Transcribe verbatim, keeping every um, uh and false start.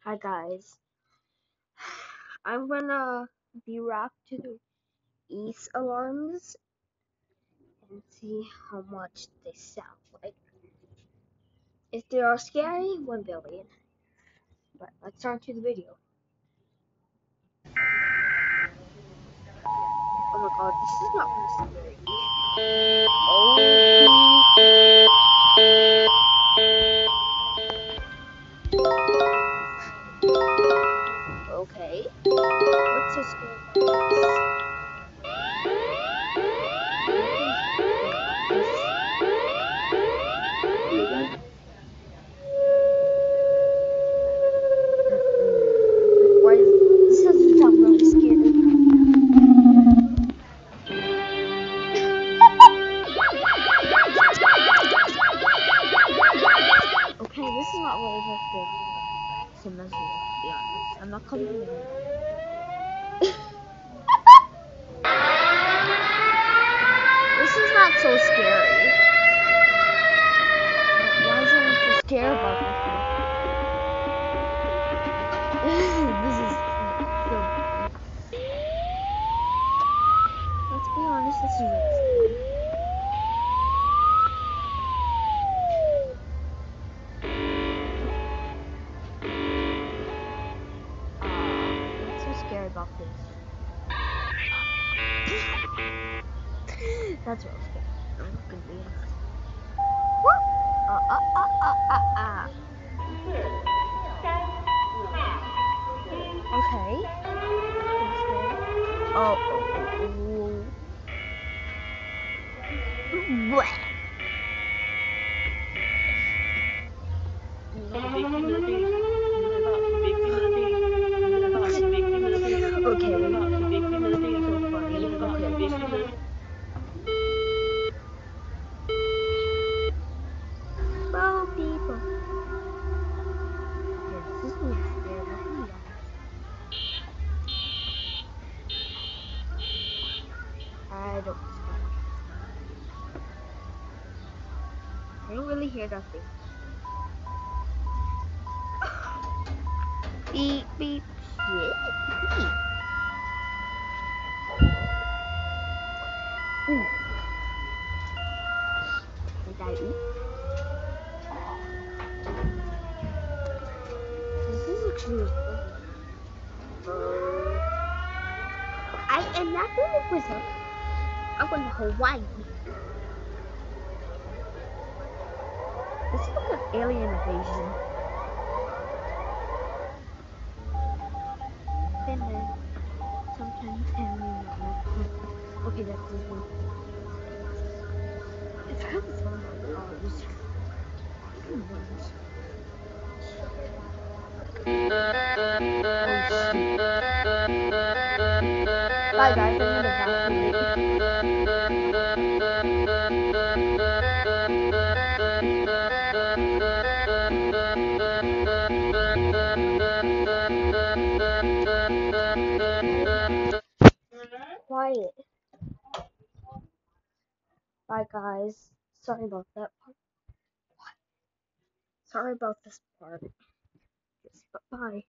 Hi guys, I'm gonna be wrapped to the east alarms and see how much they sound like. If they are scary, one billion. But let's start to the video. Oh my god, this is not really scary. Oh, okay. What's so scary about this? Why is this doesn't sound really scary? Okay, this is not really that scary. So miserable, to be honest. I'm not coming in anymore. This is not so scary. Why is everyone so scared about this one? This is so. Let's be honest, this is really scary. Uh, what's so scary about this? That's real scary. I'm not gonna be honest. Uh, uh, uh, uh, uh, uh. Okay. Pretty scary. Oh, oh, oh, oh. Blech. Okay. So funny. Okay. Well, people. Yeah, this is really scary. I'm not gonna be honest. I don't scare. I don't really hear that thing. Beep beep. Shit. Beep. Ooh. Did I eat? This is actually funny. Uh, I am not going to Brazil. I'm going to Hawaii. This is like an alien invasion. Finland. Sometimes Henry not. Okay, that's Disney. It's kind of fun like ours. Bye guys, I'm gonna quiet. Bye guys. Sorry about that part. Sorry about this part. Yes, but bye.